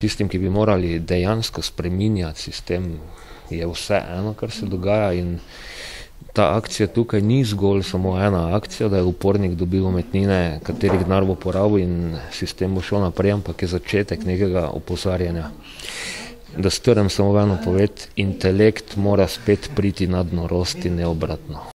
Tistim, ki bi morali dejansko spreminjati sistem, je vse eno, kar se dogaja, in ta akcija tukaj ni zgolj samo ena akcija, da je upornik dobil umetnine, katerih denar bo porabil in sistem bo šel naprej, ampak je začetek nekega opozarjanja. Da strnem samo eno poved, intelekt mora spet priti nad norost in ne obratno.